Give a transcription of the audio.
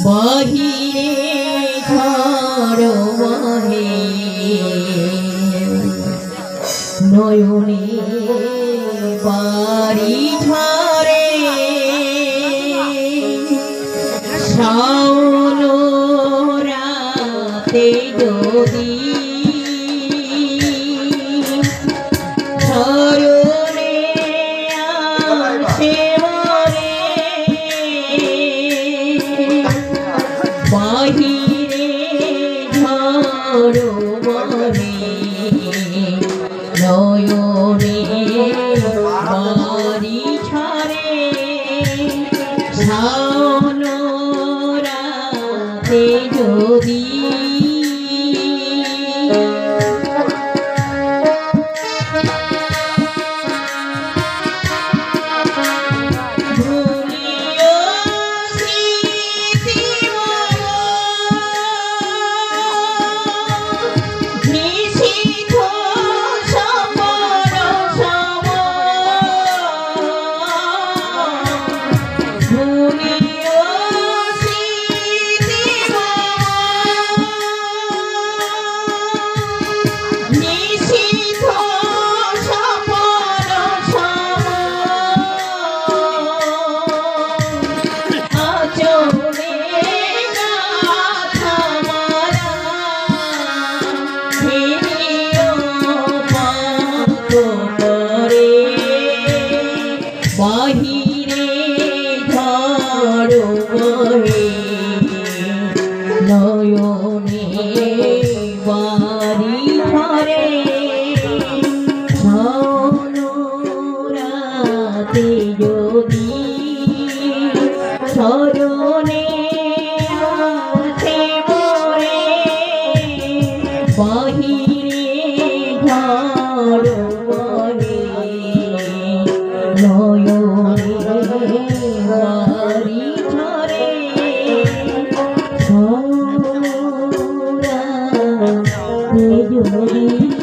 বাহিরে ঝড় বহে নয়নে বাড়ি ঝরে শাওন রাতে যদি ঝরনে আসে বাহিরে ঝড় বহে নয়নে বাড়ি ঝরে শাওন রাতে যদি বাহিরে ঝড় বহে নয়নে বাড়ি ঝরে শাওন রাতে যদি স্মরণে আসে মোরে বাহিরে ঝড় বহে নয়নে বাড়ি ঝরে শাওন রাতে যদি